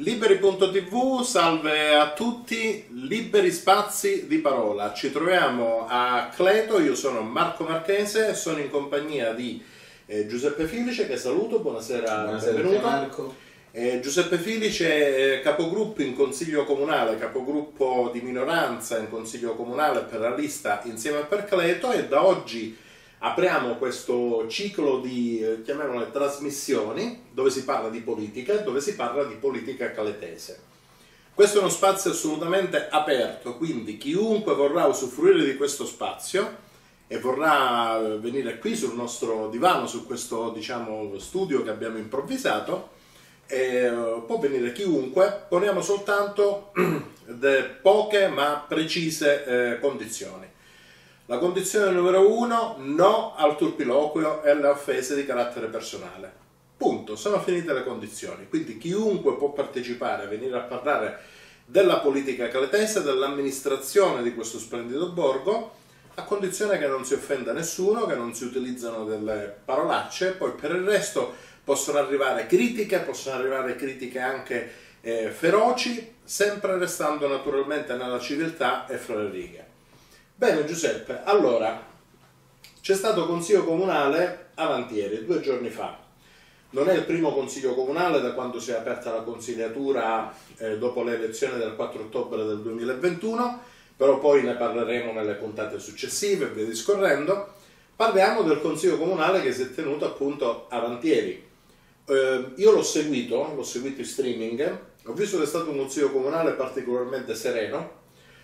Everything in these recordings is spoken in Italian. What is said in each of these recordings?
Liberi.tv, salve a tutti, liberi spazi di parola. Ci troviamo a Cleto, io sono Marco Marchese, sono in compagnia di Giuseppe Filice, che saluto, buonasera, Buonasera benvenuto. Marco. Giuseppe Filice, capogruppo in Consiglio Comunale, capogruppo di minoranza in Consiglio Comunale per la lista Insieme per Cleto, e da oggi apriamo questo ciclo di, chiamiamole, trasmissioni, dove si parla di politica e dove si parla di politica caletese. Questo è uno spazio assolutamente aperto, quindi chiunque vorrà usufruire di questo spazio e vorrà venire qui sul nostro divano, su questo, diciamo, studio che abbiamo improvvisato, può venire chiunque. Poniamo soltanto poche ma precise condizioni. La condizione numero 1, no al turpiloquio e alle offese di carattere personale. Punto, sono finite le condizioni. Quindi chiunque può partecipare, venire a parlare della politica caletese, dell'amministrazione di questo splendido borgo, a condizione che non si offenda nessuno, che non si utilizzano delle parolacce. Poi per il resto possono arrivare critiche anche feroci, sempre restando naturalmente nella civiltà e fra le righe. Bene Giuseppe, allora, c'è stato consiglio comunale avantieri, 2 giorni fa. Non è il primo consiglio comunale da quando si è aperta la consigliatura dopo le elezioni del 4 ottobre del 2021, però poi ne parleremo nelle puntate successive e via discorrendo. Parliamo del consiglio comunale che si è tenuto appunto avantieri. Io l'ho seguito in streaming, ho visto che è stato un consiglio comunale particolarmente sereno.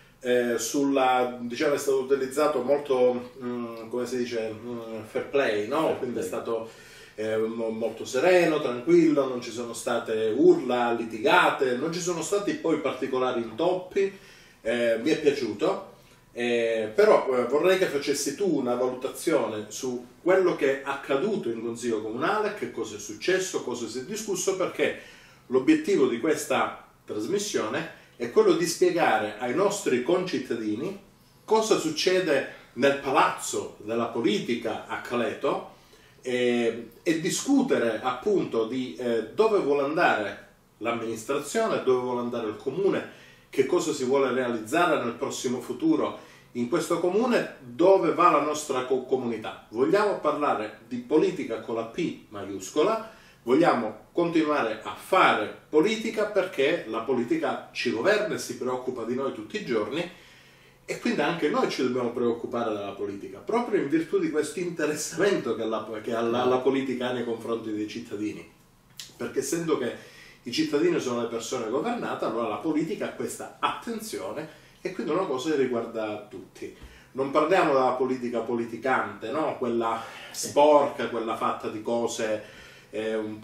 Diciamo, è stato utilizzato molto, come si dice, fair play, no? Quindi è stato molto sereno, tranquillo, non ci sono state urla, litigate, non ci sono stati poi particolari intoppi, mi è piaciuto, però vorrei che facessi tu una valutazione su quello che è accaduto in Consiglio Comunale, che cosa è successo, cosa si è discusso, perché l'obiettivo di questa trasmissione è quello di spiegare ai nostri concittadini cosa succede nel palazzo della politica a Cleto e discutere appunto di dove vuole andare l'amministrazione, dove vuole andare il comune, che cosa si vuole realizzare nel prossimo futuro in questo comune, dove va la nostra comunità. Vogliamo parlare di politica con la P maiuscola. Vogliamo continuare a fare politica perché la politica ci governa e si preoccupa di noi tutti i giorni, e quindi anche noi ci dobbiamo preoccupare della politica, proprio in virtù di questo interessamento che la politica ha nei confronti dei cittadini. Perché essendo che i cittadini sono le persone governate, allora la politica ha questa attenzione, e quindi è una cosa che riguarda tutti. Non parliamo della politica politicante, no? Quella sporca, quella fatta di cose un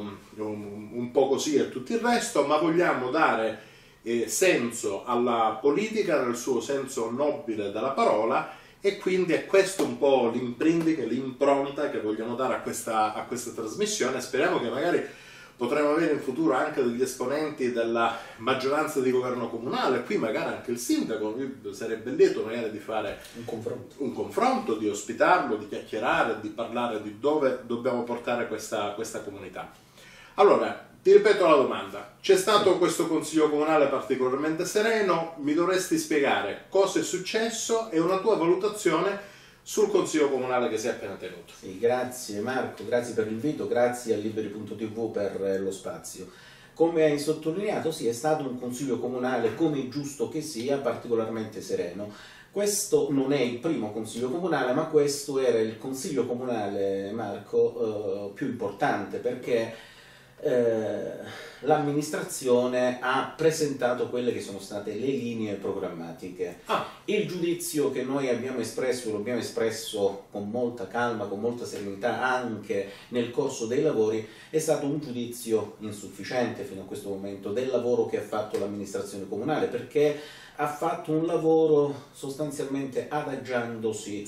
po' così e tutto il resto, ma vogliamo dare senso alla politica nel suo senso nobile della parola, e quindi è questo un po' l'imprinting, l'impronta che vogliamo dare a questa trasmissione. Speriamo che magari potremo avere in futuro anche degli esponenti della maggioranza di governo comunale, qui magari anche il sindaco. Sarebbe lieto magari di fare un confronto, di ospitarlo, di chiacchierare, di parlare di dove dobbiamo portare questa comunità. Allora, ti ripeto la domanda: c'è stato questo consiglio comunale particolarmente sereno, mi dovresti spiegare cosa è successo e una tua valutazione sul consiglio comunale che si è appena tenuto. Sì, grazie Marco, grazie per l'invito, grazie a Liberi.tv per lo spazio. Come hai sottolineato, sì, è stato un consiglio comunale, come è giusto che sia, particolarmente sereno. Questo non è il primo consiglio comunale, ma questo era il consiglio comunale, Marco, più importante, perché l'amministrazione ha presentato quelle che sono state le linee programmatiche. Il giudizio che noi abbiamo espresso, lo abbiamo espresso con molta calma, con molta serenità anche nel corso dei lavori, è stato un giudizio insufficiente fino a questo momento del lavoro che ha fatto l'amministrazione comunale, perché ha fatto un lavoro sostanzialmente adagiandosi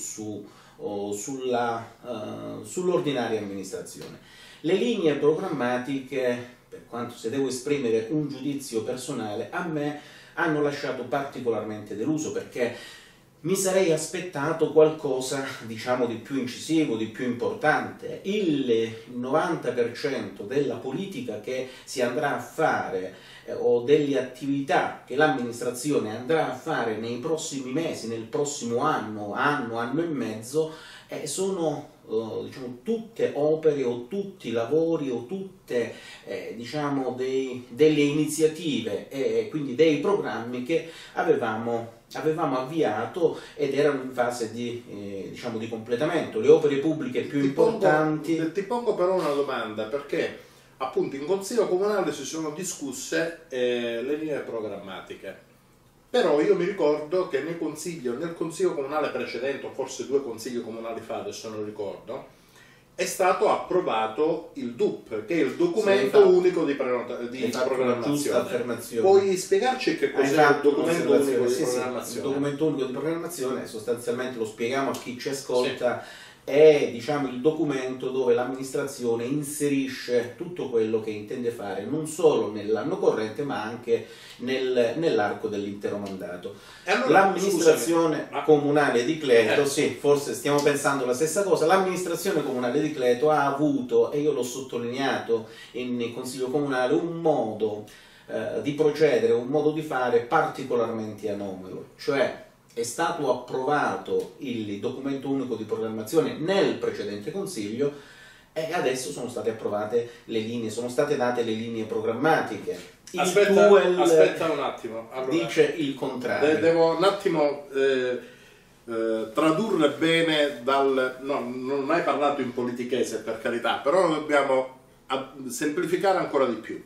sull'ordinaria amministrazione. Le linee programmatiche, per quanto se devo esprimere un giudizio personale, a me hanno lasciato particolarmente deluso, perché mi sarei aspettato qualcosa, diciamo, di più incisivo, di più importante. Il 90% della politica che si andrà a fare o delle attività che l'amministrazione andrà a fare nei prossimi mesi, nel prossimo anno e mezzo, sono diciamo, tutte opere o tutti lavori o tutte diciamo, delle iniziative e quindi dei programmi che avevamo avviato ed erano in fase di, diciamo, di completamento. Le opere pubbliche più importanti... Ti pongo però una domanda, perché appunto in Consiglio Comunale si sono discusse le linee programmatiche, però io mi ricordo che nel Consiglio Comunale precedente, o forse 2 Consigli Comunali fa, adesso non ricordo, è stato approvato il DUP, che è il documento unico di programmazione. Puoi spiegarci che cos'è il documento unico di programmazione? Il documento unico di programmazione, sostanzialmente lo spieghiamo a chi ci ascolta, è, diciamo, il documento dove l'amministrazione inserisce tutto quello che intende fare non solo nell'anno corrente ma anche nell'arco dell'intero mandato. Allora, l'amministrazione comunale di Cleto, sì, forse stiamo pensando la stessa cosa, l'amministrazione comunale di Cleto ha avuto, e io l'ho sottolineato in Consiglio Comunale, un modo di procedere, un modo di fare particolarmente anomalo, cioè è stato approvato il documento unico di programmazione nel precedente Consiglio e adesso sono state approvate le linee, sono state date le linee programmatiche. Aspetta un attimo. Allora, dice il contrario. Devo un attimo tradurre bene no, non hai parlato in politichese, per carità, però lo dobbiamo semplificare ancora di più.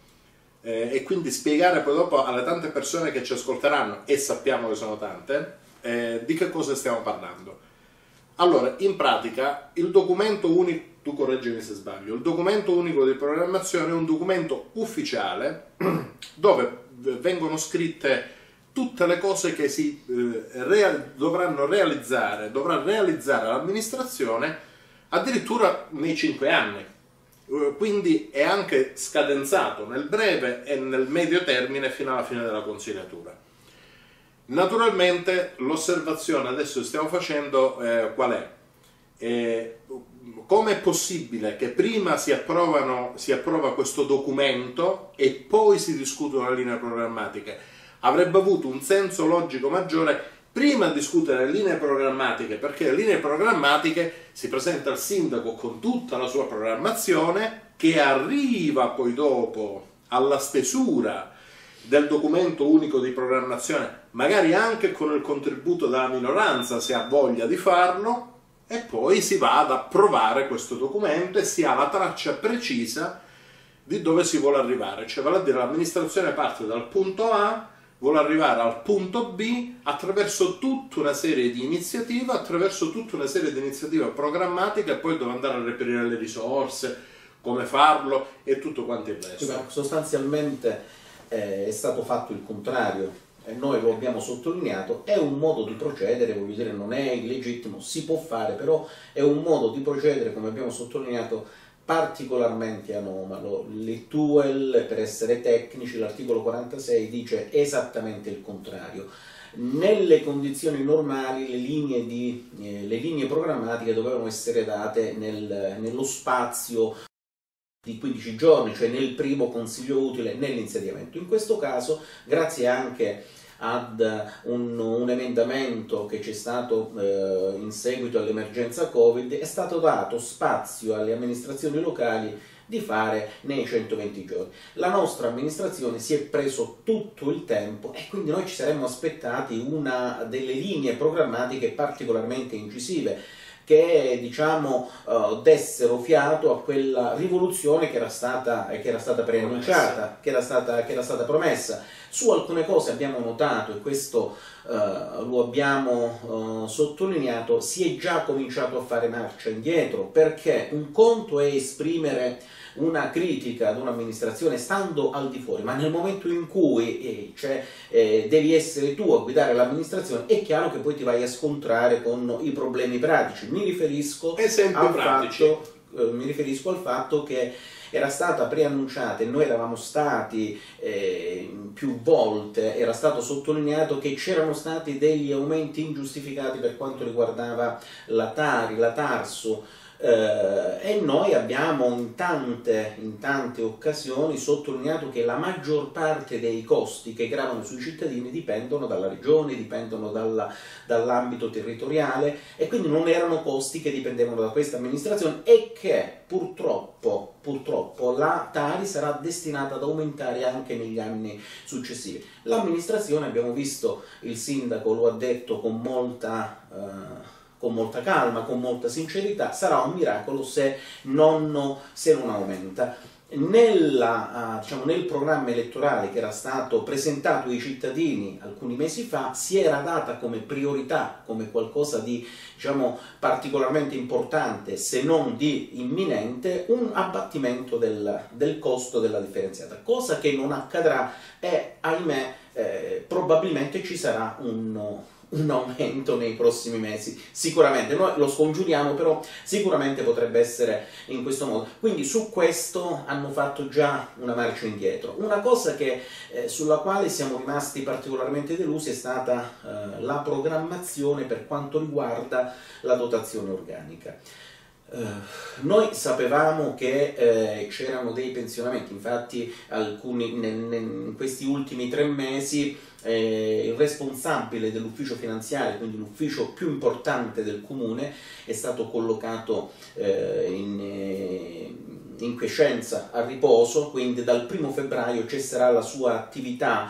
E quindi spiegare poi dopo alle tante persone che ci ascolteranno, e sappiamo che sono tante, di che cosa stiamo parlando. Allora, in pratica, il documento unico, tu correggimi se sbaglio, il documento unico di programmazione è un documento ufficiale dove vengono scritte tutte le cose che dovrà realizzare l'amministrazione addirittura nei 5 anni. Quindi è anche scadenzato nel breve e nel medio termine fino alla fine della consigliatura. Naturalmente l'osservazione adesso stiamo facendo qual è? Come è possibile che prima si approva questo documento e poi si discutono le linee programmatiche? Avrebbe avuto un senso logico maggiore prima discutere le linee programmatiche, perché le linee programmatiche si presenta al sindaco con tutta la sua programmazione, che arriva poi dopo alla stesura del documento unico di programmazione, magari anche con il contributo della minoranza se ha voglia di farlo, e poi si va ad approvare questo documento e si ha la traccia precisa di dove si vuole arrivare, cioè vale a dire l'amministrazione parte dal punto A, vuole arrivare al punto B attraverso tutta una serie di iniziative, programmatiche, e poi dove andare a reperire le risorse, come farlo e tutto quanto il resto. Sostanzialmente è stato fatto il contrario, e noi lo abbiamo sottolineato, è un modo di procedere, voglio dire, non è illegittimo, si può fare, però è un modo di procedere, come abbiamo sottolineato, particolarmente anomalo. L'ITUEL, per essere tecnici, l'articolo 46 dice esattamente il contrario. Nelle condizioni normali le linee programmatiche dovevano essere date nello spazio di 15 giorni, cioè nel primo consiglio utile, nell'insediamento. In questo caso, grazie anche ad un emendamento che c'è stato in seguito all'emergenza Covid, è stato dato spazio alle amministrazioni locali di fare nei 120 giorni. La nostra amministrazione si è preso tutto il tempo e quindi noi ci saremmo aspettati una delle linee programmatiche particolarmente incisive, che diciamo dessero fiato a quella rivoluzione che era stata preannunciata, che era stata promessa. Su alcune cose abbiamo notato, e questo lo abbiamo sottolineato, si è già cominciato a fare marcia indietro, perché un conto è esprimere una critica ad un'amministrazione stando al di fuori, ma nel momento in cui devi essere tu a guidare l'amministrazione, è chiaro che poi ti vai a scontrare con i problemi pratici. Mi riferisco al fatto, mi riferisco al fatto che era stata preannunciata e noi eravamo stati più volte, era stato sottolineato che c'erano stati degli aumenti ingiustificati per quanto riguardava la Tari, la Tarsu, e noi abbiamo in tante occasioni sottolineato che la maggior parte dei costi che gravano sui cittadini dipendono dalla regione, dipendono dall'ambito territoriale, e quindi non erano costi che dipendevano da questa amministrazione, e che purtroppo la Tari sarà destinata ad aumentare anche negli anni successivi. L'amministrazione, abbiamo visto, il sindaco lo ha detto con molta calma, con molta sincerità, sarà un miracolo se non aumenta. Nel programma elettorale che era stato presentato ai cittadini alcuni mesi fa si era data come priorità, come qualcosa di particolarmente importante, se non di imminente, un abbattimento del costo della differenziata, cosa che non accadrà, e ahimè probabilmente ci sarà un aumento nei prossimi mesi, sicuramente. Noi lo scongiuriamo, però sicuramente potrebbe essere in questo modo. Quindi su questo hanno fatto già una marcia indietro. Una cosa sulla quale siamo rimasti particolarmente delusi è stata la programmazione per quanto riguarda la dotazione organica. Noi sapevamo che c'erano dei pensionamenti, infatti in questi ultimi 3 mesi il responsabile dell'ufficio finanziario, quindi l'ufficio più importante del comune, è stato collocato in quiescenza, a riposo, quindi dal 1° febbraio cesserà la sua attività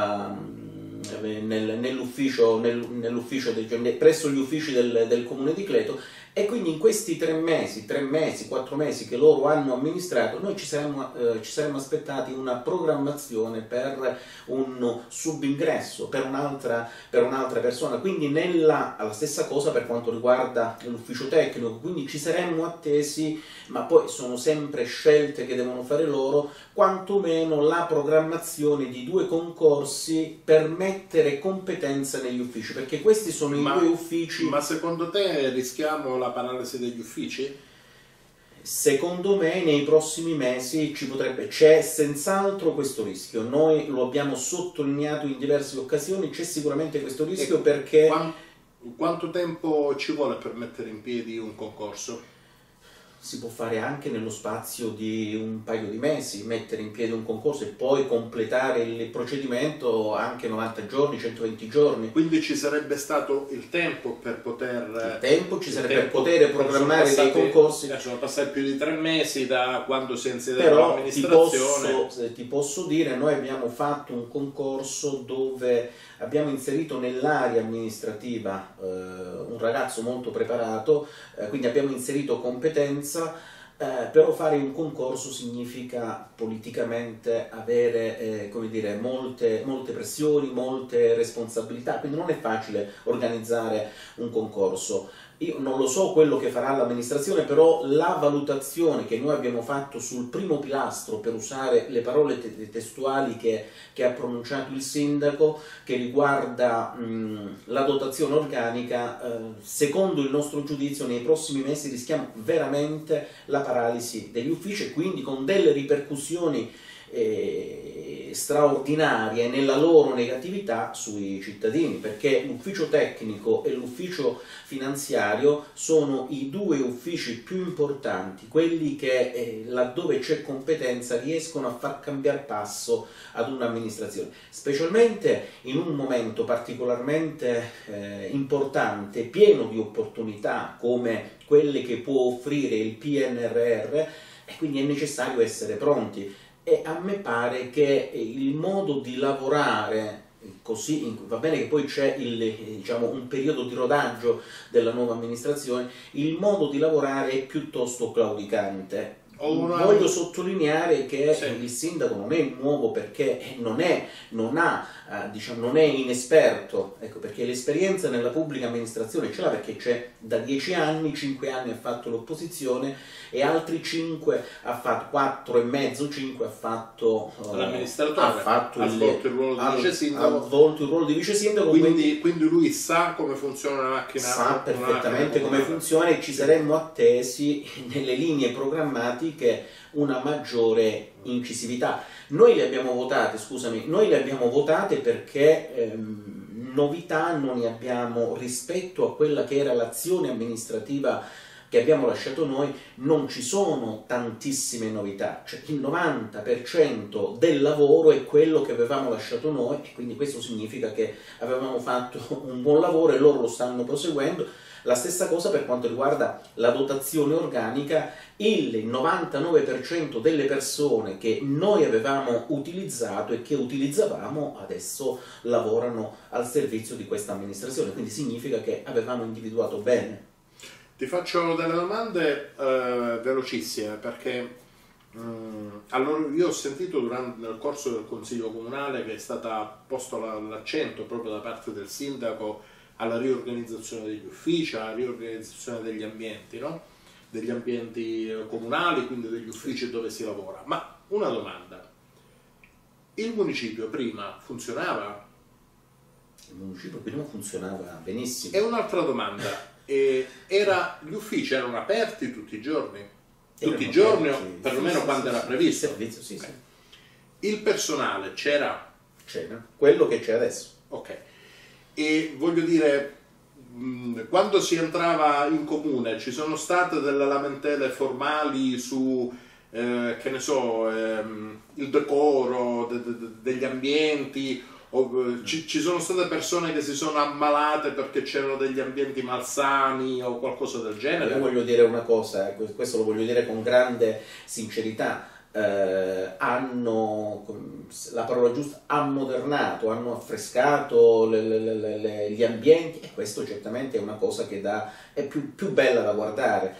presso gli uffici del comune di Cleto. E quindi in questi 3 mesi, 4 mesi che loro hanno amministrato, noi ci saremmo aspettati una programmazione per un subingresso, per un'altra persona, quindi la stessa cosa per quanto riguarda l'ufficio tecnico, quindi ci saremmo attesi, ma poi sono sempre scelte che devono fare loro, quantomeno la programmazione di 2 concorsi per mettere competenza negli uffici, perché questi sono i 2 uffici. Ma secondo te rischiamo la paralisi degli uffici? Secondo me nei prossimi mesi c'è senz'altro questo rischio. Noi lo abbiamo sottolineato in diverse occasioni, c'è sicuramente questo rischio, perché quanto tempo ci vuole per mettere in piedi un concorso? Si può fare anche nello spazio di un paio di mesi, mettere in piedi un concorso e poi completare il procedimento anche 90 giorni, 120 giorni. Quindi ci sarebbe stato il tempo per poter... per poter programmare dei concorsi. Sono passati più di 3 mesi da quando si è insediata l'amministrazione. Però ti posso dire, noi abbiamo fatto un concorso dove abbiamo inserito nell'area amministrativa un ragazzo molto preparato, quindi abbiamo inserito competenza. Però fare un concorso significa politicamente avere molte pressioni, molte responsabilità, quindi non è facile organizzare un concorso. Io non lo so quello che farà l'amministrazione, però la valutazione che noi abbiamo fatto sul primo pilastro, per usare le parole testuali che ha pronunciato il sindaco, che riguarda la dotazione organica, secondo il nostro giudizio nei prossimi mesi rischiamo veramente la paralisi degli uffici, e quindi con delle ripercussioni straordinarie nella loro negatività sui cittadini, perché l'ufficio tecnico e l'ufficio finanziario sono i 2 uffici più importanti, quelli che laddove c'è competenza riescono a far cambiare passo ad un'amministrazione, specialmente in un momento particolarmente importante, pieno di opportunità come quelle che può offrire il PNRR, e quindi è necessario essere pronti. E a me pare che il modo di lavorare così, va bene che poi c'è un periodo di rodaggio della nuova amministrazione, il modo di lavorare è piuttosto claudicante. Voglio sottolineare che il sindaco non è nuovo perché non è inesperto, ecco, perché l'esperienza nella pubblica amministrazione ce l'ha, perché c'è da 10 anni, 5 anni ha fatto l'opposizione e altri 5 ha fatto, 4 e mezzo, 5 ha fatto l'amministratore, ha svolto il ruolo di vice sindaco. Ha svolto il ruolo di vice sindaco, quindi lui sa come funziona una macchina, sa perfettamente come funziona, e ci saremmo attesi nelle linee programmatiche una maggiore incisività. Noi le abbiamo votate perché novità non ne abbiamo rispetto a quella che era l'azione amministrativa che abbiamo lasciato noi. Non ci sono tantissime novità, cioè il 90% del lavoro è quello che avevamo lasciato noi, e quindi questo significa che avevamo fatto un buon lavoro e loro lo stanno proseguendo. La stessa cosa per quanto riguarda la dotazione organica: il 99% delle persone che noi avevamo utilizzato e che utilizzavamo adesso lavorano al servizio di questa amministrazione, quindi significa che avevamo individuato bene. Ti faccio delle domande velocissime, perché allora, io ho sentito nel corso del Consiglio Comunale che è stata posto l'accento proprio da parte del sindaco alla riorganizzazione degli uffici, alla riorganizzazione degli ambienti, no? Degli ambienti comunali, quindi degli uffici dove si lavora. Ma una domanda: il municipio prima funzionava? Il municipio prima funzionava benissimo. E un'altra domanda: gli uffici erano aperti tutti i giorni? Tutti i giorni, o perlomeno quando era previsto? Servizio, sì, okay. Il personale c'era? C'era, quello che c'è adesso. Ok. E voglio dire, quando si entrava in comune ci sono state delle lamentele formali su, che ne so, il decoro degli ambienti, o ci sono state persone che si sono ammalate perché c'erano degli ambienti malsani o qualcosa del genere? Io voglio dire una cosa, questo lo voglio dire con grande sincerità. Hanno, la parola giusta, ammodernato, hanno affrescato gli ambienti, e questo certamente è una cosa che è più bella da guardare.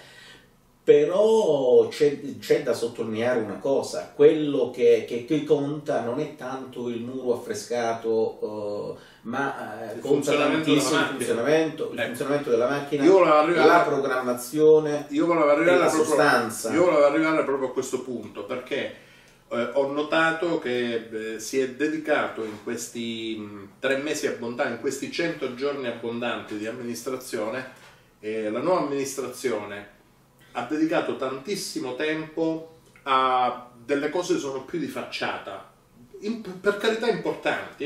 Però c'è da sottolineare una cosa: quello che conta non è tanto il muro affrescato, ma conta tantissimo il funzionamento della macchina, la programmazione, la sostanza. Io volevo arrivare proprio a questo punto, perché ho notato che si è dedicato in questi 3 mesi abbondanti, in questi 100 giorni abbondanti di amministrazione, la nuova amministrazione ha dedicato tantissimo tempo a delle cose che sono più di facciata, per carità importanti,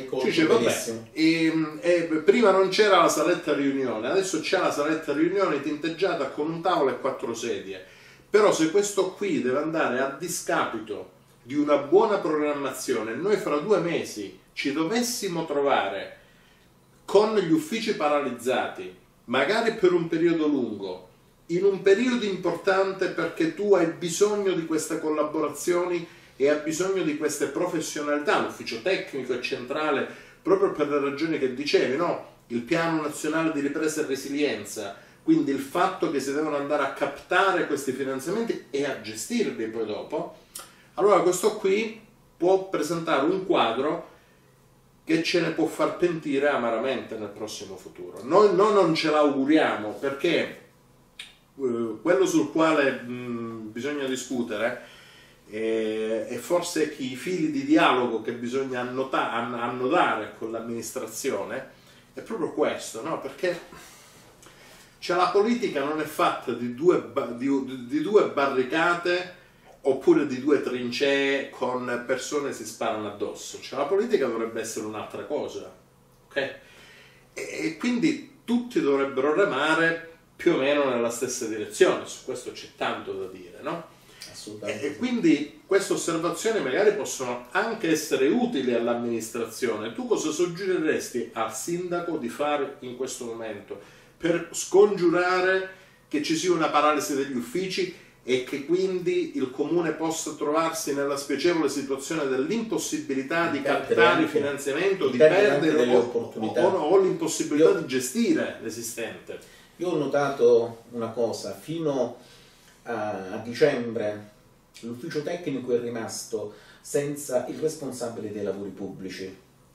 prima non c'era la saletta riunione, adesso c'è la saletta riunione tinteggiata con un tavolo e 4 sedie. Però se questo qui deve andare a discapito di una buona programmazione, noi fra 2 mesi ci dovessimo trovare con gli uffici paralizzati, magari per un periodo lungo, in un periodo importante, perché tu hai bisogno di queste collaborazioni e hai bisogno di queste professionalità, l'ufficio tecnico e centrale, proprio per le ragioni che dicevi, no? Il piano nazionale di ripresa e resilienza, quindi il fatto che si devono andare a captare questi finanziamenti e a gestirli poi dopo. Allora questo qui può presentare un quadro che ce ne può far pentire amaramente nel prossimo futuro. Noi non ce l'auguriamo, perché quello sul quale bisogna discutere e forse i fili di dialogo che bisogna annodare con l'amministrazione è proprio questo, no? Perché la politica non è fatta di due barricate oppure di 2 trincee con persone che si sparano addosso. La politica dovrebbe essere un'altra cosa, ok? E quindi tutti dovrebbero remare più o meno nella stessa direzione. Su questo c'è tanto da dire, no? Assolutamente. E quindi queste osservazioni magari possono anche essere utili all'amministrazione. Tu cosa suggeriresti al sindaco di fare in questo momento per scongiurare che ci sia una paralisi degli uffici e che quindi il comune possa trovarsi nella spiacevole situazione dell'impossibilità di captare il finanziamento, di perdere le opportunità o l'impossibilità di gestire l'esistente? Io ho notato una cosa: fino a dicembre l'ufficio tecnico è rimasto senza il responsabile dei lavori pubblici.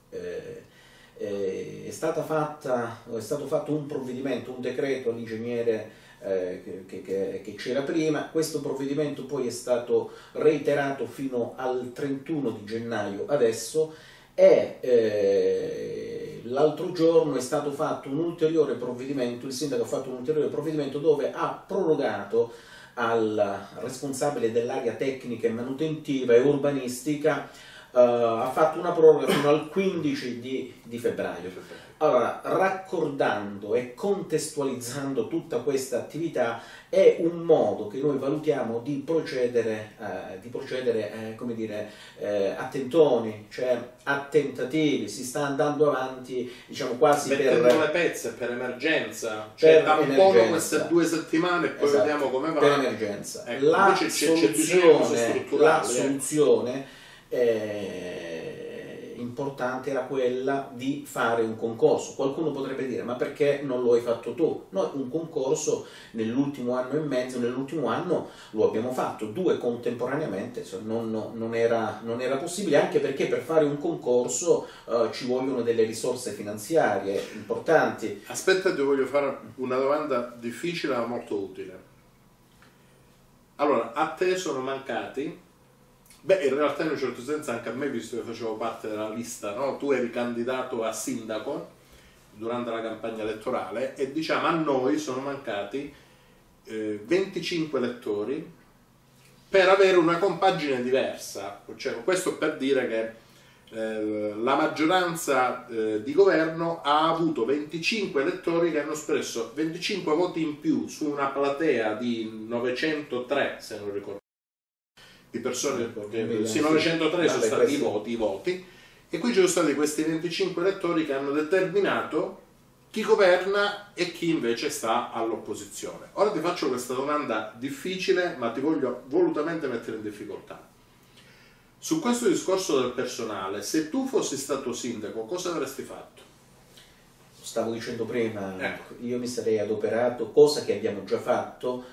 È stato fatto un provvedimento, un decreto all'ingegnere che c'era prima. Questo provvedimento poi è stato reiterato fino al 31 di gennaio adesso, e l'altro giorno è stato fatto un ulteriore provvedimento, il sindaco ha fatto un ulteriore provvedimento dove ha prorogato al responsabile dell'area tecnica e manutentiva e urbanistica, ha fatto una proroga fino al 15 di febbraio. Allora, raccordando e contestualizzando tutta questa attività è un modo che noi valutiamo di procedere come dire, a tentoni, cioè a tentativi. Si sta andando avanti, diciamo, quasi mettendo le pezze per emergenza, cioè tampono queste 2 settimane e poi vediamo come va. Per emergenza. Ecco, La soluzione importante era quella di fare un concorso. Qualcuno potrebbe dire: ma perché non lo hai fatto tu? Noi un concorso nell'ultimo anno e mezzo, nell'ultimo anno lo abbiamo fatto, 2 contemporaneamente, non era possibile, anche perché per fare un concorso ci vogliono delle risorse finanziarie importanti. Aspetta, ti voglio fare una domanda difficile ma molto utile. Allora, a te sono mancati? Beh, in realtà in un certo senso anche a me, visto che facevo parte della lista, no? Tu eri candidato a sindaco durante la campagna elettorale e diciamo a noi sono mancati 25 elettori per avere una compagine diversa. Cioè, questo per dire che la maggioranza di governo ha avuto 25 elettori che hanno espresso 25 voti in più su una platea di 903, se non ricordo, di persone, sì, 903 sono stati i voti, e qui ci sono stati questi 25 elettori che hanno determinato chi governa e chi invece sta all'opposizione. Ora ti faccio questa domanda difficile, ma ti voglio volutamente mettere in difficoltà. Su questo discorso del personale, se tu fossi stato sindaco, cosa avresti fatto? Stavo dicendo prima, io mi sarei adoperato, cosa che abbiamo già fatto,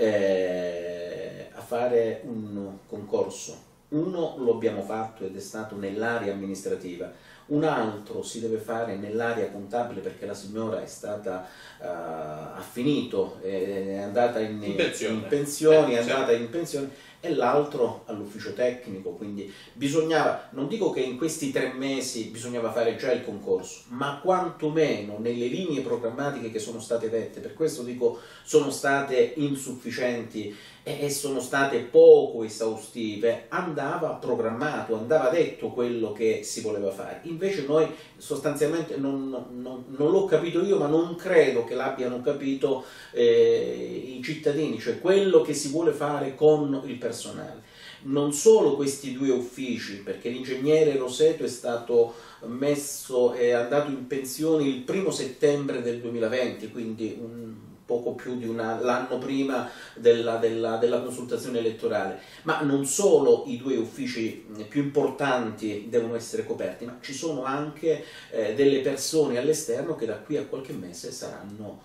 a fare un concorso. Uno lo abbiamo fatto ed è stato nell'area amministrativa, un altro si deve fare nell'area contabile perché la signora è stata ha finito, è andata in pensione, è andata in pensione, e l'altro all'ufficio tecnico. Quindi bisognava, non dico che in questi 3 mesi bisognava fare già il concorso, ma quantomeno nelle linee programmatiche che sono state dette, per questo dico sono state insufficienti e sono state poco esaustive, andava programmato, andava detto quello che si voleva fare. Invece noi sostanzialmente non l'ho capito io, ma non credo che l'abbiano capito i cittadini, cioè quello che si vuole fare con il personale. Non solo questi 2 uffici, perché l'ingegnere Roseto è stato è andato in pensione il 1° settembre del 2020, quindi poco più di l'anno prima della consultazione elettorale, ma non solo i 2 uffici più importanti devono essere coperti, ma ci sono anche delle persone all'esterno che da qui a qualche mese saranno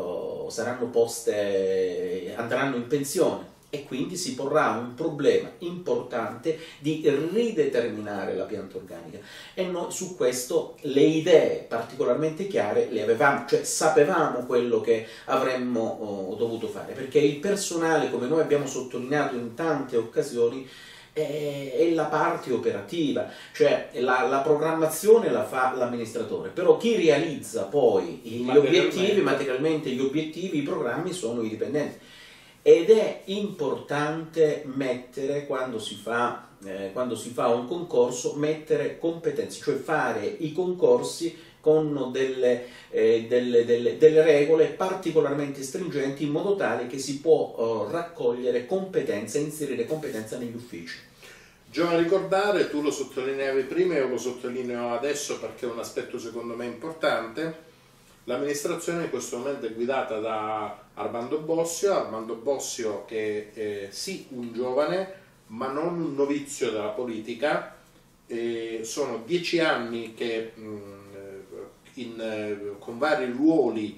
poste, andranno in pensione. E quindi si porrà un problema importante di rideterminare la pianta organica, e noi su questo le idee particolarmente chiare le avevamo, cioè sapevamo quello che avremmo dovuto fare, perché il personale, come noi abbiamo sottolineato in tante occasioni, è la parte operativa, cioè la programmazione la fa l'amministratore, però chi realizza poi gli obiettivi, materialmente gli obiettivi, i programmi, sono i dipendenti. Ed è importante mettere, quando si fa un concorso, mettere competenze, cioè fare i concorsi con delle regole particolarmente stringenti, in modo tale che si può raccogliere competenza, inserire competenza negli uffici. Giova ricordare, tu lo sottolineavi prima e io lo sottolineo adesso perché è un aspetto secondo me importante. L'amministrazione in questo momento è guidata da Armando Bossio che è sì un giovane ma non un novizio della politica, sono 10 anni che con vari ruoli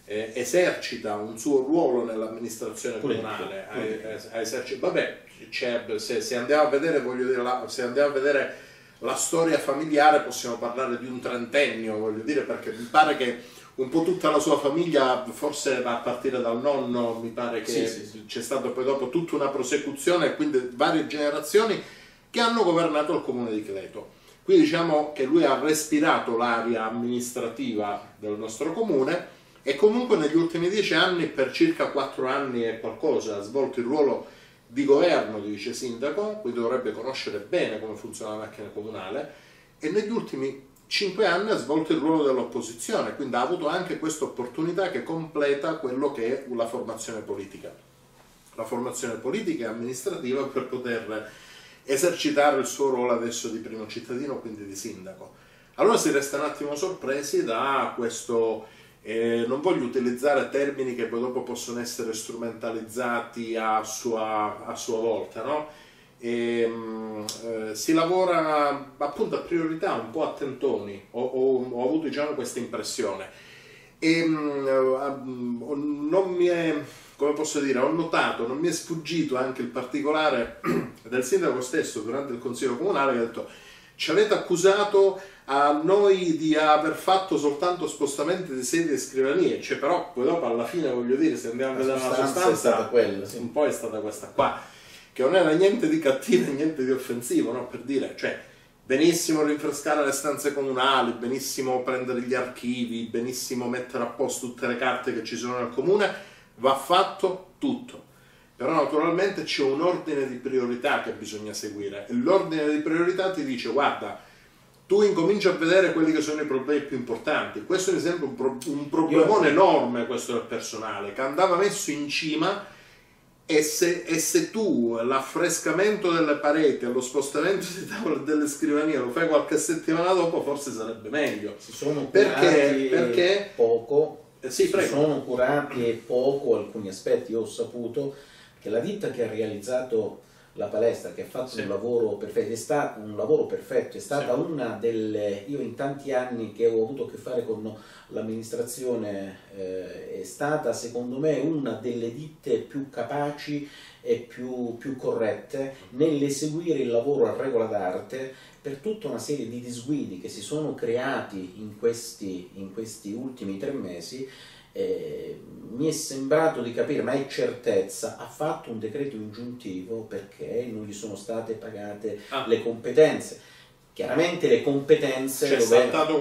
esercita un suo ruolo nell'amministrazione comunale, vabbè, se andiamo a vedere, voglio dire, se andiamo a vedere la storia familiare, possiamo parlare di un trentennio, voglio dire, perché mi pare che un po' tutta la sua famiglia, forse a partire dal nonno, mi pare che c'è stata poi dopo tutta una prosecuzione, quindi varie generazioni che hanno governato il comune di Cleto. Quindi diciamo che lui ha respirato l'aria amministrativa del nostro comune e comunque negli ultimi 10 anni, per circa 4 anni e qualcosa, ha svolto il ruolo di governo di vice sindaco, quindi dovrebbe conoscere bene come funziona la macchina comunale, e negli ultimi 5 anni ha svolto il ruolo dell'opposizione, quindi ha avuto anche questa opportunità che completa quello che è la formazione politica e amministrativa, per poter esercitare il suo ruolo adesso di primo cittadino, quindi di sindaco. Allora si resta un attimo sorpresi da questo, non voglio utilizzare termini che poi dopo possono essere strumentalizzati a sua volta, no? Si lavora appunto a priorità, un po' a tentoni, ho avuto, diciamo, questa impressione, e non mi è, come posso dire, ho notato, non mi è sfuggito anche il particolare del sindaco stesso durante il consiglio comunale, che ha detto: ci avete accusato a noi di aver fatto soltanto spostamenti di sedie e scrivanie, cioè, però poi dopo alla fine, voglio dire, se andiamo a vedere la sostanza, è stata quella, sì. Un po' è stata questa qua, che non era niente di cattivo e niente di offensivo, no? Per dire, cioè, benissimo rinfrescare le stanze comunali, benissimo prendere gli archivi, benissimo mettere a posto tutte le carte che ci sono nel comune, va fatto tutto. Però naturalmente c'è un ordine di priorità che bisogna seguire, e l'ordine di priorità ti dice: guarda, tu incominci a vedere quelli che sono i problemi più importanti. Questo mi sembra un problemone enorme, questo del personale, che andava messo in cima, e se tu l'affrescamento delle pareti e lo spostamento di tavole e delle scrivanie lo fai qualche settimana dopo, forse sarebbe meglio. Si sono curati poco, si sono curati poco alcuni aspetti. Io ho saputo che la ditta che ha realizzato la palestra, che ha fatto un lavoro perfetto, è stata una delle, io in tanti anni che ho avuto a che fare con l'amministrazione, è stata secondo me una delle ditte più capaci e più corrette nell'eseguire il lavoro a regola d'arte, per tutta una serie di disguidi che si sono creati in questi ultimi 3 mesi. Mi è sembrato di capire, ma è certezza, ha fatto un decreto ingiuntivo perché non gli sono state pagate le competenze. Chiaramente le competenze, è saltato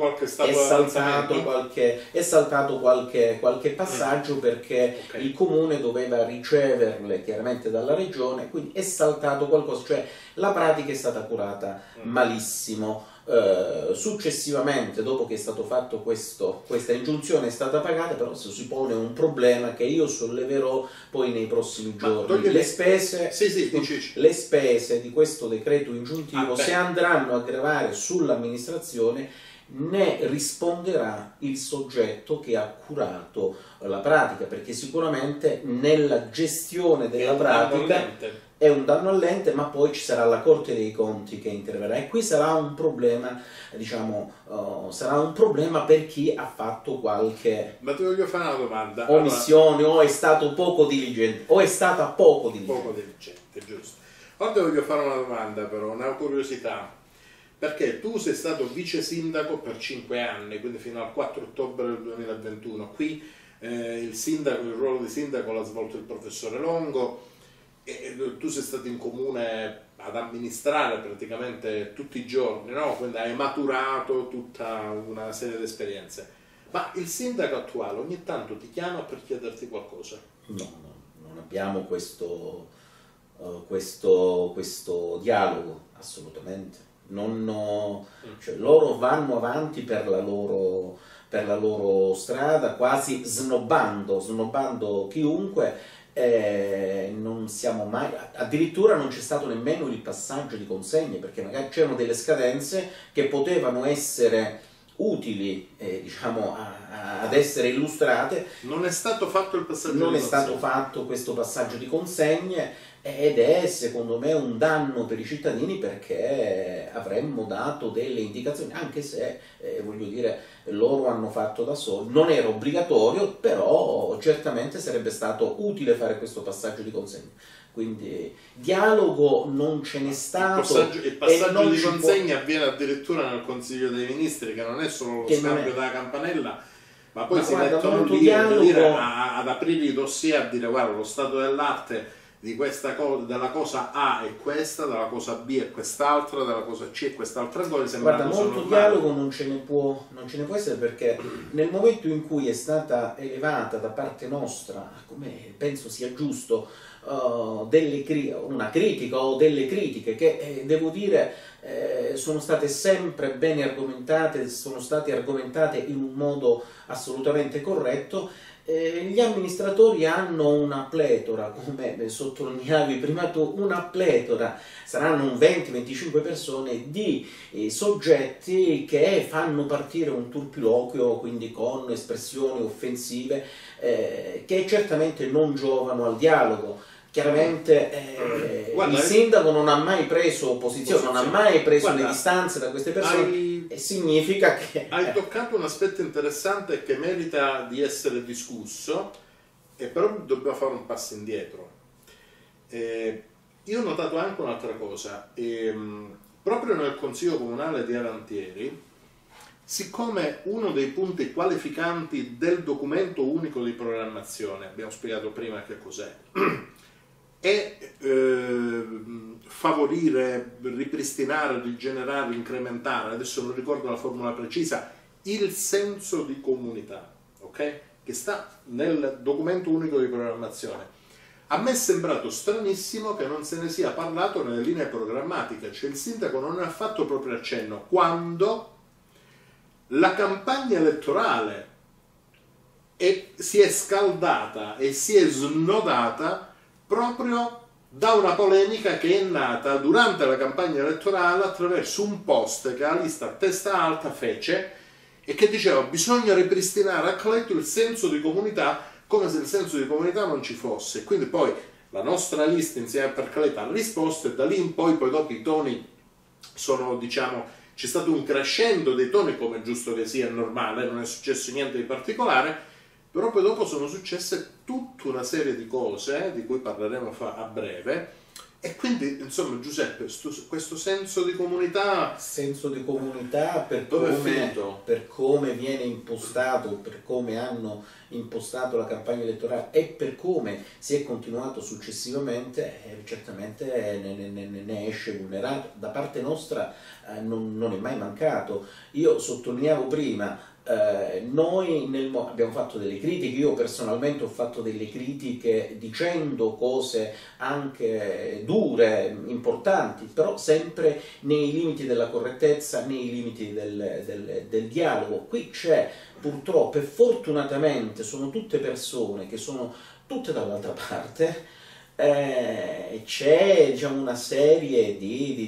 qualche passaggio, perché il comune doveva riceverle chiaramente dalla regione, quindi è saltato qualcosa, cioè la pratica è stata curata malissimo. Successivamente, dopo che è stato fatto questa ingiunzione, è stata pagata, però si pone un problema che io solleverò poi nei prossimi giorni. Le spese di questo decreto ingiuntivo, se andranno a gravare sull'amministrazione, ne risponderà il soggetto che ha curato la pratica, perché sicuramente nella gestione della pratica è un danno all'ente, ma poi ci sarà la Corte dei Conti che interverrà, e qui sarà un problema, diciamo, sarà un problema per chi ha fatto qualche omissione, o è stato poco diligente, o è stata poco diligente. Giusto. Ora ti voglio fare una domanda, però, una curiosità, perché tu sei stato vice sindaco per 5 anni, quindi fino al 4 ottobre del 2021, qui il ruolo di sindaco l'ha svolto il professore Longo, e tu sei stato in comune ad amministrare praticamente tutti i giorni, no? Quindi hai maturato tutta una serie di esperienze. Ma il sindaco attuale ogni tanto ti chiama per chiederti qualcosa? No, non abbiamo questo dialogo, assolutamente. Cioè, loro vanno avanti per la loro strada, quasi snobbando chiunque. Non siamo mai, addirittura non c'è stato nemmeno il passaggio di consegne, perché magari c'erano delle scadenze che potevano essere utili, diciamo, ad essere illustrate. Non è stato fatto il passaggio di consegne. Non è stato fatto questo passaggio di consegne, ed è secondo me un danno per i cittadini, perché avremmo dato delle indicazioni, anche se voglio dire, loro hanno fatto da soli, non era obbligatorio, però certamente sarebbe stato utile fare questo passaggio di consegna. Quindi dialogo non ce n'è stato. Il passaggio di consegna avviene addirittura nel Consiglio dei Ministri, che non è solo lo scambio della campanella, ma poi si mettono lì ad aprire i dossier, a dire guarda, lo stato dell'arte di questa cosa, della cosa A è questa, della cosa B è quest'altra, della cosa C è quest'altra cosa. Guarda, molto dialogo non ce ne può essere, perché nel momento in cui è stata elevata da parte nostra, come penso sia giusto, una critica o delle critiche che devo dire sono state sempre bene argomentate, sono state argomentate in un modo assolutamente corretto. Gli amministratori hanno una pletora, come sottolineavi prima tu, una pletora, saranno un 20-25 persone di soggetti che fanno partire un turpiloquio, quindi con espressioni offensive, che certamente non giovano al dialogo. Chiaramente il sindaco non ha mai preso posizione, non ha mai preso le distanze da queste persone, e significa che... Hai toccato un aspetto interessante che merita di essere discusso, e però dobbiamo fare un passo indietro. Io ho notato anche un'altra cosa, proprio nel Consiglio Comunale di Avantieri, siccome uno dei punti qualificanti del documento unico di programmazione, abbiamo spiegato prima che cos'è, è favorire, ripristinare, rigenerare, incrementare, adesso non ricordo la formula precisa, il senso di comunità, ok? Che sta nel documento unico di programmazione. A me è sembrato stranissimo che non se ne sia parlato nelle linee programmatiche, cioè il sindaco non ne ha fatto proprio accenno, quando la campagna elettorale si è scaldata e si è snodata proprio da una polemica che è nata durante la campagna elettorale attraverso un post che la lista a testa alta fece e che diceva bisogna ripristinare a Cleto il senso di comunità, come se il senso di comunità non ci fosse. Quindi poi la nostra lista insieme a Percleta ha risposto, e da lì in poi dopo i toni sono, diciamo, c'è stato un crescendo dei toni, come è giusto che sia, è normale, non è successo niente di particolare. Però poi dopo sono successe tutta una serie di cose, di cui parleremo a breve, e quindi, insomma, Giuseppe, questo senso di comunità... Senso di comunità per come viene impostato, per come hanno impostato la campagna elettorale e per come si è continuato successivamente, certamente ne esce vulnerato. Da parte nostra non è mai mancato. Io sottolineavo prima, noi abbiamo fatto delle critiche, io personalmente ho fatto delle critiche dicendo cose anche dure, importanti, però sempre nei limiti della correttezza, nei limiti del dialogo. Qui c'è purtroppo, e fortunatamente sono tutte persone che sono tutte dall'altra parte, c'è, diciamo, una serie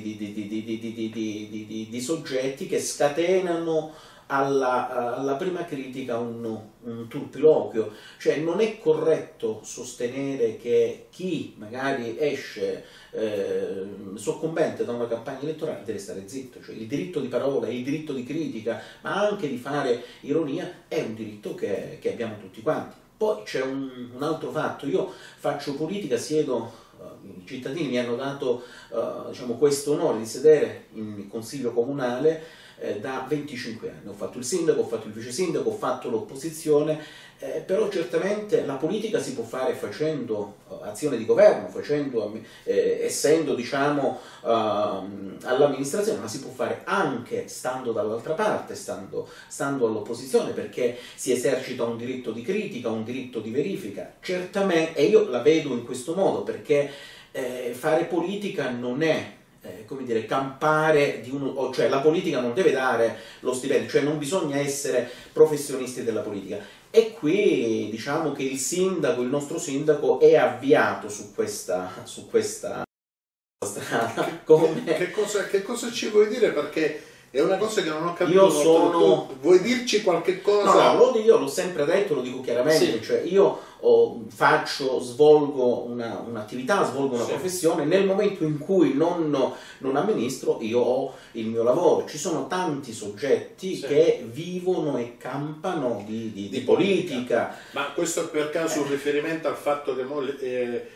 di soggetti che scatenano alla prima critica un turpiloquio. Cioè non è corretto sostenere che chi magari esce soccombente da una campagna elettorale deve stare zitto. Cioè il diritto di parola, il diritto di critica, ma anche di fare ironia è un diritto che abbiamo tutti quanti. Poi c'è un altro fatto: io faccio politica, siedo, i cittadini mi hanno dato diciamo, questo onore di sedere in consiglio comunale da 25 anni. Ho fatto il sindaco, ho fatto il vice sindaco, ho fatto l'opposizione, però certamente la politica si può fare facendo azione di governo, essendo, diciamo, all'amministrazione, ma si può fare anche stando dall'altra parte, stando all'opposizione, perché si esercita un diritto di critica, un diritto di verifica. Certamente, e io la vedo in questo modo, perché fare politica non è come dire, campare di uno, cioè la politica non deve dare lo stipendio, cioè non bisogna essere professionisti della politica. E qui diciamo che il nostro sindaco è avviato su questa strada. Che cosa ci vuoi dire? Perché È una cosa che non ho capito. Tu vuoi dirci qualche cosa? No, io l'ho sempre detto, lo dico chiaramente, sì. Cioè io svolgo un'attività, svolgo una professione, nel momento in cui non amministro io ho il mio lavoro. Ci sono tanti soggetti che vivono e campano di politica. Ma questo è per caso un riferimento al fatto che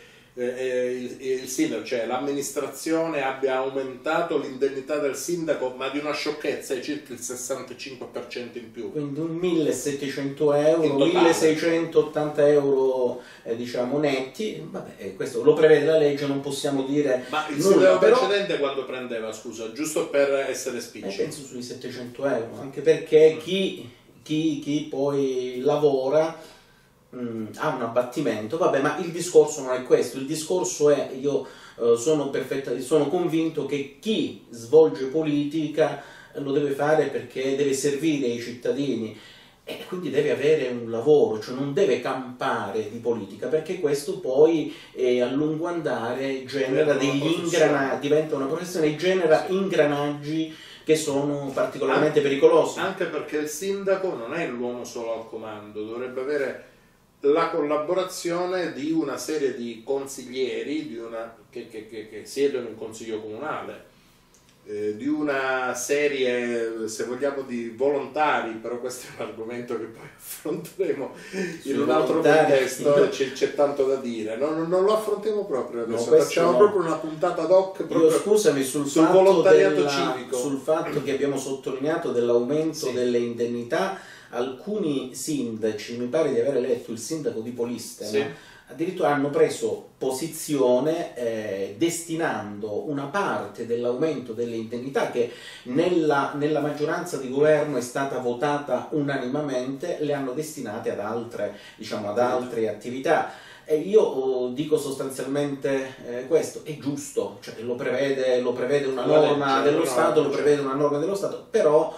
il sindaco, cioè l'amministrazione abbia aumentato l'indennità del sindaco, ma di una sciocchezza, è circa il 65% in più. Quindi 1.700 euro, 1.680 euro diciamo netti. Vabbè, questo lo prevede la legge, non possiamo dire. Ma il sindaco precedente quando prendeva, scusa, giusto per essere spicci? Penso sui 700 euro, anche perché chi poi lavora ha un abbattimento. Vabbè, ma il discorso non è questo, il discorso è, io sono convinto che chi svolge politica lo deve fare perché deve servire i cittadini e quindi deve avere un lavoro, cioè non deve campare di politica, perché questo poi a lungo andare genera diventa una professione e genera ingranaggi che sono particolarmente pericolosi. Anche perché il sindaco non è l'uomo solo al comando, dovrebbe avere la collaborazione di una serie di consiglieri che siedono in consiglio comunale, di una serie, se vogliamo, di volontari, però questo è un argomento che poi affronteremo in un altro contesto, c'è tanto da dire, non lo affrontiamo proprio adesso, facciamo proprio una puntata ad hoc proprio. Scusami, sul volontariato civico, sul fatto che abbiamo sottolineato dell'aumento delle indennità. Alcuni sindaci, mi pare di aver letto il sindaco di Polistena, addirittura hanno preso posizione destinando una parte dell'aumento delle indennità che nella maggioranza di governo è stata votata unanimamente, le hanno destinate ad altre, ad altre attività. E io dico sostanzialmente questo, è giusto, cioè lo prevede una norma dello Stato, lo prevede una norma dello Stato, però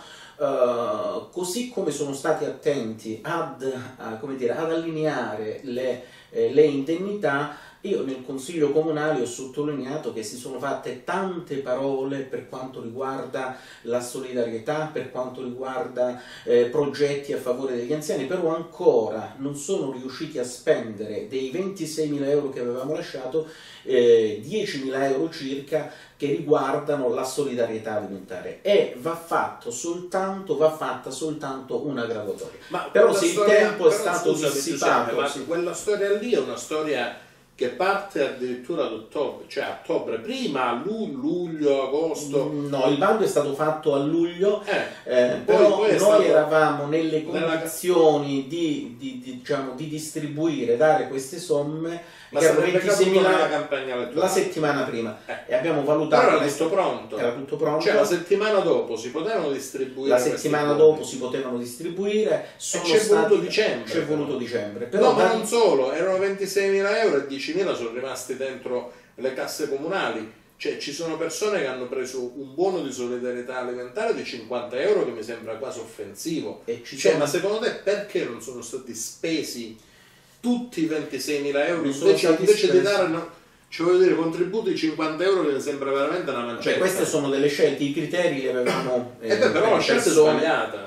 così come sono stati attenti ad allineare le indennità, io nel Consiglio Comunale ho sottolineato che si sono fatte tante parole per quanto riguarda la solidarietà, per quanto riguarda progetti a favore degli anziani, però ancora non sono riusciti a spendere dei 26.000 euro che avevamo lasciato, 10.000 euro circa che riguardano la solidarietà alimentare, e va fatta soltanto una graduatoria. Ma però se il tempo è stato dissipato, ma quella storia lì è una storia che parte addirittura ad ottobre, cioè a ottobre, prima luglio, agosto. No, il bando è stato fatto a luglio, però noi eravamo nelle condizioni di distribuire, dare queste somme. Ma che erano 26.000 la settimana prima e abbiamo valutato. Però era tutto pronto. Era tutto pronto. Cioè la settimana dopo si potevano distribuire. La settimana dopo si potevano distribuire. Voluto dicembre. C'è voluto dicembre. Però no, ma non solo, erano 26.000 euro e 10.000 sono rimasti dentro le casse comunali. Cioè ci sono persone che hanno preso un buono di solidarietà alimentare di 50 euro che mi sembra quasi offensivo. Ma secondo te perché non sono stati spesi tutti i 26.000 euro invece di dare, voglio dire, contributi di 50 euro, che mi sembra veramente una mancetta. Cioè, queste sono delle scelte, i criteri li avevamo però la scelta è sbagliata.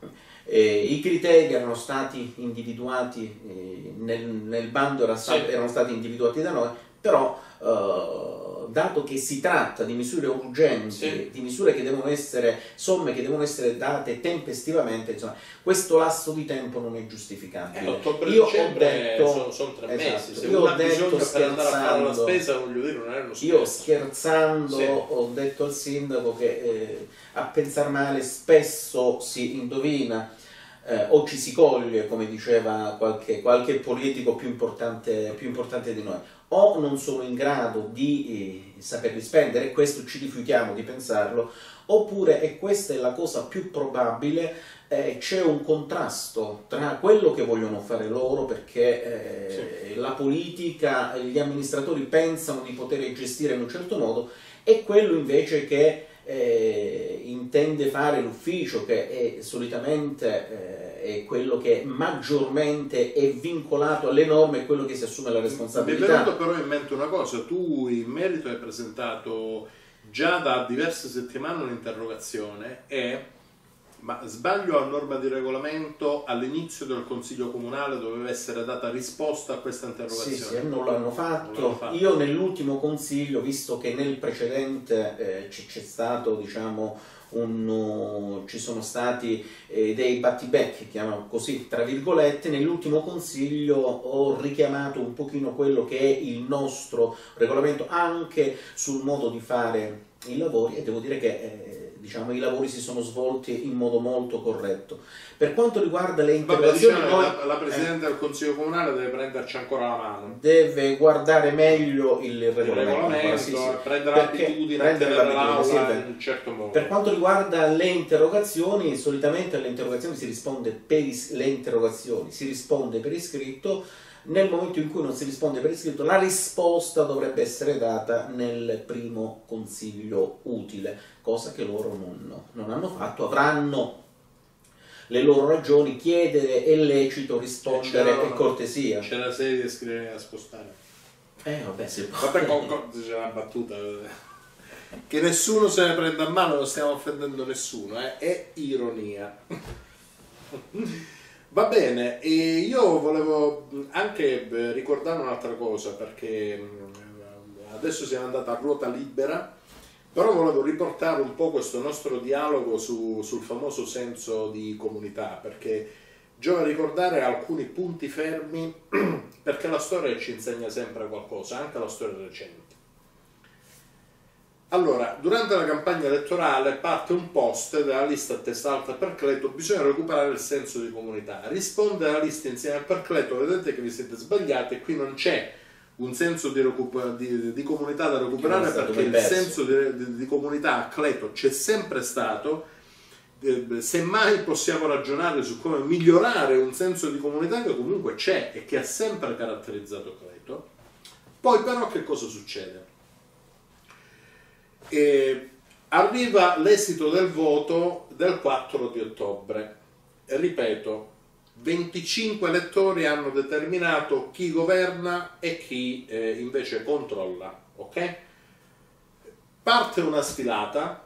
I criteri erano stati individuati nel bando, erano stati individuati da noi, però dato che si tratta di misure urgenti, di misure che devono essere, somme che devono essere date tempestivamente, insomma, questo lasso di tempo non è giustificabile. Ottobre e dicembre sono 3 mesi, se uno ha bisogno per andare a fare la spesa, voglio dire, non è uno spesa. Io scherzando ho detto al sindaco che a pensar male spesso si indovina o ci si coglie, come diceva qualche politico più importante di noi, o non sono in grado di saperli spendere, e questo ci rifiutiamo di pensarlo, oppure, e questa è la cosa più probabile, c'è un contrasto tra quello che vogliono fare loro, perché la politica, gli amministratori pensano di poter gestire in un certo modo, e quello invece che intende fare l'ufficio, che è solitamente è quello che maggiormente è vincolato alle norme, è quello che si assume la responsabilità. Mi è venuto però in mente una cosa: tu in merito hai presentato già da diverse settimane un'interrogazione è: ma sbaglio a norma di regolamento, all'inizio del Consiglio Comunale doveva essere data risposta a questa interrogazione? Sì, non l'hanno fatto. Io nell'ultimo Consiglio, visto che nel precedente c'è stato, diciamo, ci sono stati dei battibecchi, chiamiamo così, tra virgolette, nell'ultimo Consiglio ho richiamato un pochino quello che è il nostro regolamento anche sul modo di fare i lavori, e devo dire che diciamo, i lavori si sono svolti in modo molto corretto. Per quanto riguarda le interrogazioni, diciamo, la Presidente del Consiglio Comunale deve prenderci ancora la mano, deve guardare meglio il regolamento, sì. Prendere l'abitudine a tenere l'aula in un certo modo. Per quanto riguarda le interrogazioni, solitamente alle interrogazioni si risponde per iscritto. Nel momento in cui non si risponde per iscritto, la risposta dovrebbe essere data nel primo consiglio utile, cosa che loro non hanno fatto. Avranno le loro ragioni, chiedere è lecito, rispondere è cortesia. C'è la sedia scrivere a spostare. Vabbè, se c'è una battuta che nessuno se ne prenda a mano, non stiamo offendendo nessuno, è ironia. Va bene, e io volevo anche ricordare un'altra cosa, perché adesso siamo andati a ruota libera, però volevo riportare un po' questo nostro dialogo sul famoso senso di comunità, perché giova ricordare alcuni punti fermi, perché la storia ci insegna sempre qualcosa, anche la storia recente. Allora, durante la campagna elettorale parte un post della lista a testa alta Percleto: bisogna recuperare il senso di comunità. Risponde alla lista insieme a Percleto: vedete che vi siete sbagliati e qui non c'è un senso di comunità da recuperare, perché il senso di comunità a Cleto c'è sempre stato. Semmai possiamo ragionare su come migliorare un senso di comunità che comunque c'è e che ha sempre caratterizzato Cleto. Poi però che cosa succede? Arriva l'esito del voto del 4 di ottobre. Ripeto, 25 elettori hanno determinato chi governa e chi invece controlla, ok? Parte una sfilata,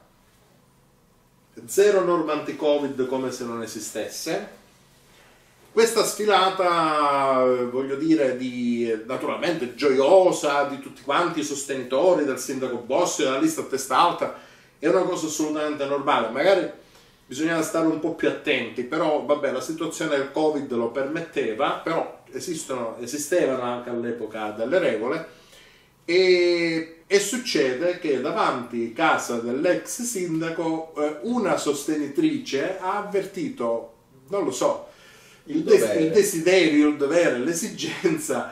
zero norma anti-Covid come se non esistesse. Questa sfilata, voglio dire, naturalmente gioiosa, di tutti quanti i sostenitori del sindaco Bossi, della lista a testa alta, è una cosa assolutamente normale. Magari bisognava stare un po' più attenti, però vabbè, la situazione del Covid lo permetteva, però esistevano anche all'epoca delle regole, e succede che davanti casa dell'ex sindaco una sostenitrice ha avvertito, non lo so, il desiderio, il dovere, l'esigenza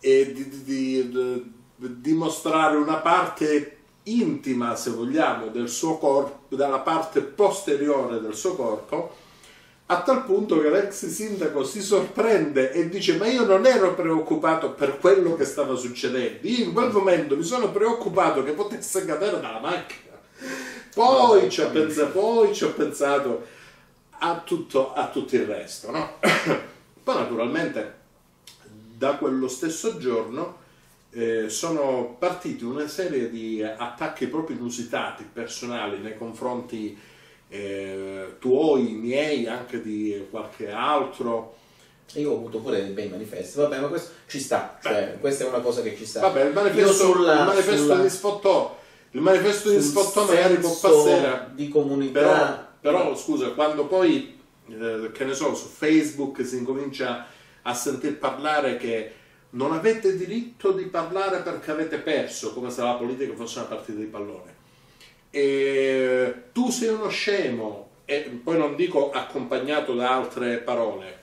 di mostrare una parte intima, se vogliamo, del suo corpo, dalla parte posteriore del suo corpo, a tal punto che l'ex sindaco si sorprende e dice: ma io non ero preoccupato per quello che stava succedendo, io in quel momento mi sono preoccupato che potesse cadere dalla macchina. Poi ci ho pensato a tutto il resto, no? Poi naturalmente da quello stesso giorno sono partiti una serie di attacchi proprio inusitati, personali, nei confronti tuoi, miei, anche di qualche altro. Io ho avuto pure dei bei manifesti, vabbè, ma questo ci sta, cioè, questa è una cosa che ci sta. Vabbè, il manifesto di sfottò magari può passare di comunità. Però scusa, quando poi che ne so, su Facebook si incomincia a sentir parlare che non avete diritto di parlare perché avete perso, come se la politica fosse una partita di pallone, e tu sei uno scemo, e poi non dico accompagnato da altre parole.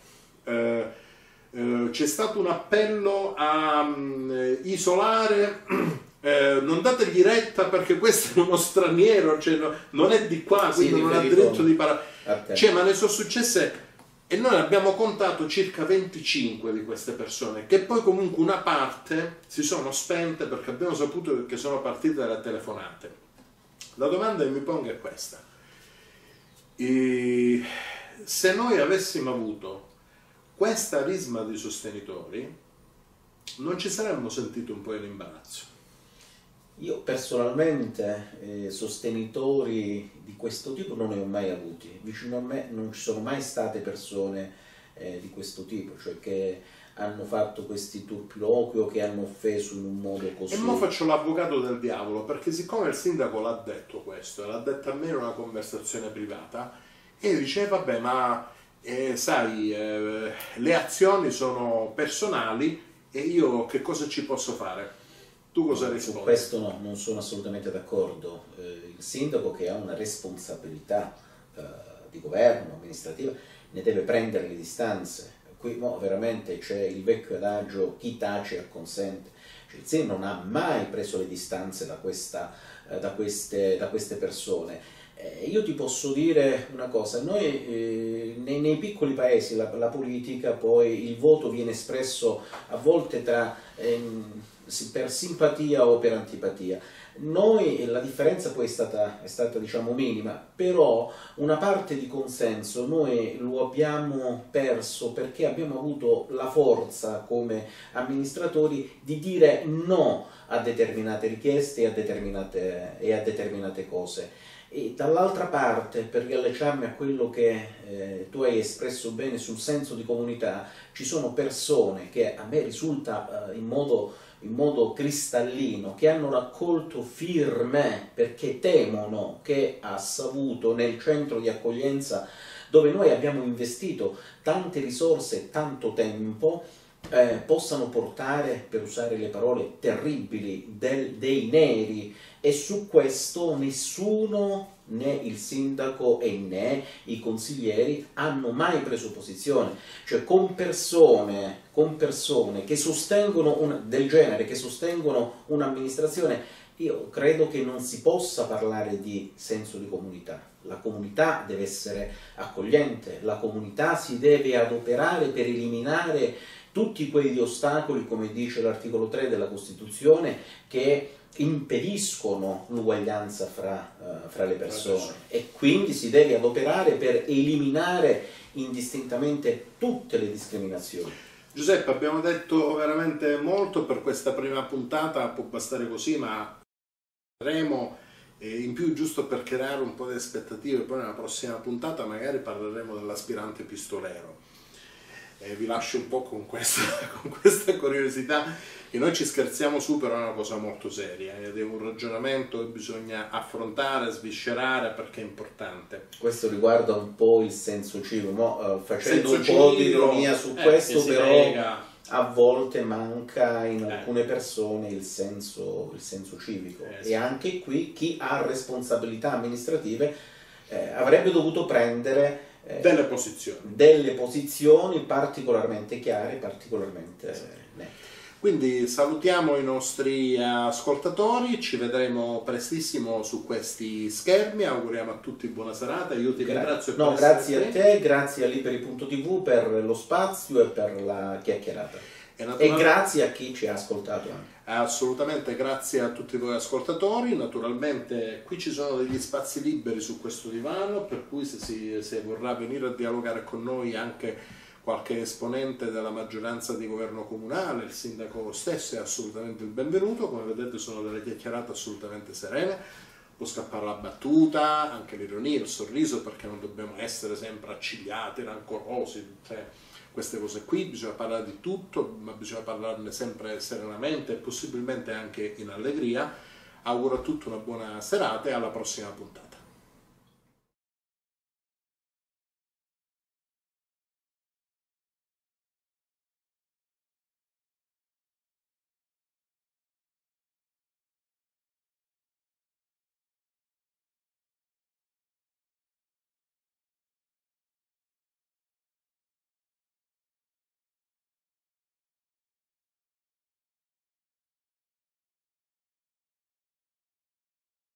C'è stato un appello a isolare, non dategli retta perché questo è uno straniero, cioè non è di qua, quindi non ha diritto di parlare. Cioè, ma ne sono successe, e noi abbiamo contato circa 25 di queste persone, che poi comunque una parte si sono spente perché abbiamo saputo che sono partite dalle telefonate. La domanda che mi pongo è questa: se noi avessimo avuto questa risma di sostenitori, non ci saremmo sentiti un po' in imbarazzo? Io personalmente sostenitori di questo tipo non ne ho mai avuti. Vicino a me non ci sono mai state persone di questo tipo, cioè che hanno fatto questi turpiloqui o che hanno offeso in un modo così. E mo faccio l'avvocato del diavolo, perché siccome il sindaco l'ha detto questo, l'ha detto a me in una conversazione privata, e dice vabbè, ma sai, le azioni sono personali e io che cosa ci posso fare? Tu cosa rispondi? Su questo no, non sono assolutamente d'accordo. Il sindaco, che ha una responsabilità di governo, amministrativa, ne deve prendere le distanze. Qui veramente c'è il vecchio adagio: chi tace acconsente. Cioè, il sindaco non ha mai preso le distanze da queste persone. Io ti posso dire una cosa: noi nei piccoli paesi la politica, poi il voto viene espresso a volte per simpatia o per antipatia. Noi la differenza poi è stata diciamo minima, però una parte di consenso noi lo abbiamo perso perché abbiamo avuto la forza come amministratori di dire no a determinate richieste e a determinate cose. E dall'altra parte, per riallacciarmi a quello che tu hai espresso bene sul senso di comunità, ci sono persone che a me risulta in modo cristallino, che hanno raccolto firme perché temono che a Savuto, nel centro di accoglienza dove noi abbiamo investito tante risorse e tanto tempo, possano portare, per usare le parole terribili, dei neri, e su questo nessuno, né il sindaco e né i consiglieri, hanno mai preso posizione. Cioè con persone che sostengono del genere, che sostengono un'amministrazione, io credo che non si possa parlare di senso di comunità. La comunità deve essere accogliente, la comunità si deve adoperare per eliminare tutti quegli ostacoli, come dice l'articolo 3 della Costituzione, che impediscono l'uguaglianza fra le persone, e quindi si deve adoperare per eliminare indistintamente tutte le discriminazioni. Giuseppe, abbiamo detto veramente molto per questa prima puntata, può bastare così, ma parleremo in più giusto per creare un po' di aspettative. Poi nella prossima puntata magari parleremo dell'aspirante pistolero. Vi lascio un po' con questa curiosità, che noi ci scherziamo su, però è una cosa molto seria ed è un ragionamento che bisogna affrontare, sviscerare, perché è importante. Questo riguarda un po' il senso civico, facendo un po' di ironia su questo, però a volte manca in alcune persone il senso civico, e anche qui chi ha responsabilità amministrative avrebbe dovuto prendere delle posizioni particolarmente chiare, particolarmente nette. Quindi salutiamo i nostri ascoltatori, ci vedremo prestissimo su questi schermi, auguriamo a tutti buona serata. Io ti ringrazio per grazie a te, grazie a Liberi.tv per lo spazio e per la chiacchierata, e grazie a chi ci ha ascoltato anche. Assolutamente, grazie a tutti voi ascoltatori. Naturalmente qui ci sono degli spazi liberi su questo divano, per cui se vorrà venire a dialogare con noi anche qualche esponente della maggioranza di governo comunale, il sindaco stesso, è assolutamente il benvenuto. Come vedete sono delle chiacchierate assolutamente serene, può scappare la battuta, anche l'ironia, il sorriso, perché non dobbiamo essere sempre accigliati, rancorosi, queste cose qui. Bisogna parlare di tutto, ma bisogna parlarne sempre serenamente e possibilmente anche in allegria. Auguro a tutti una buona serata e alla prossima puntata.